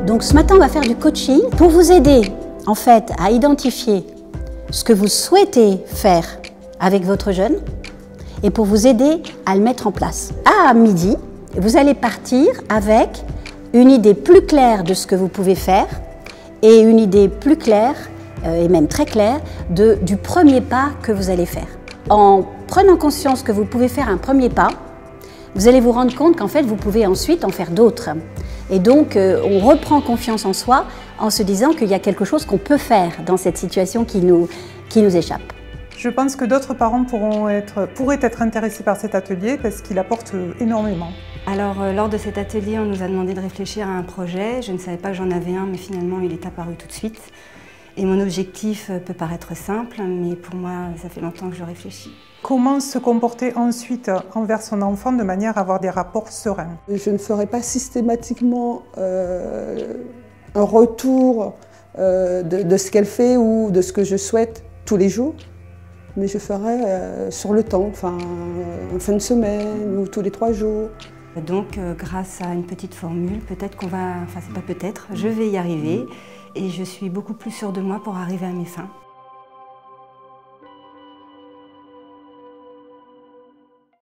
Donc ce matin, on va faire du coaching pour vous aider en fait à identifier ce que vous souhaitez faire avec votre jeune et pour vous aider à le mettre en place. À midi, vous allez partir avec une idée plus claire de ce que vous pouvez faire et une idée plus claire et même très claire du premier pas que vous allez faire. En prenant conscience que vous pouvez faire un premier pas, vous allez vous rendre compte qu'en fait vous pouvez ensuite en faire d'autres. Et donc on reprend confiance en soi en se disant qu'il y a quelque chose qu'on peut faire dans cette situation qui nous échappe. Je pense que d'autres parents pourraient être intéressés par cet atelier parce qu'il apporte énormément. Alors lors de cet atelier, on nous a demandé de réfléchir à un projet. Je ne savais pas que j'en avais un, mais finalement il est apparu tout de suite. Et mon objectif peut paraître simple, mais pour moi ça fait longtemps que je réfléchis. Comment se comporter ensuite envers son enfant de manière à avoir des rapports sereins? Je ne ferai pas systématiquement un retour de ce qu'elle fait ou de ce que je souhaite tous les jours, mais je ferai sur le temps, enfin en fin de semaine ou tous les 3 jours. Donc grâce à une petite formule, peut-être qu'on va, enfin c'est pas peut-être, je vais y arriver et je suis beaucoup plus sûre de moi pour arriver à mes fins.